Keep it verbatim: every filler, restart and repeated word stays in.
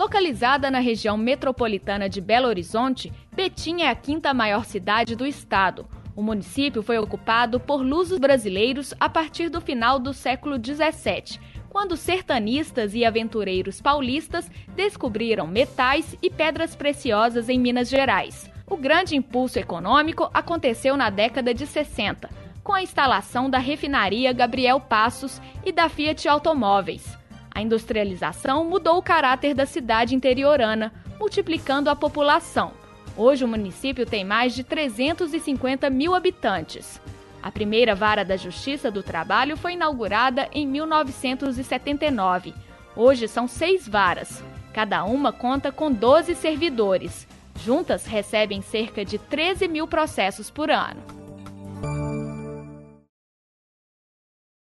Localizada na região metropolitana de Belo Horizonte, Betim é a quinta maior cidade do estado. O município foi ocupado por lusos brasileiros a partir do final do século dezessete, quando sertanistas e aventureiros paulistas descobriram metais e pedras preciosas em Minas Gerais. O grande impulso econômico aconteceu na década de sessenta, com a instalação da refinaria Gabriel Passos e da Fiat Automóveis. A industrialização mudou o caráter da cidade interiorana, multiplicando a população. Hoje o município tem mais de trezentos e cinquenta mil habitantes. A primeira vara da Justiça do Trabalho foi inaugurada em mil novecentos e setenta e nove. Hoje são seis varas. Cada uma conta com doze servidores. Juntas recebem cerca de treze mil processos por ano.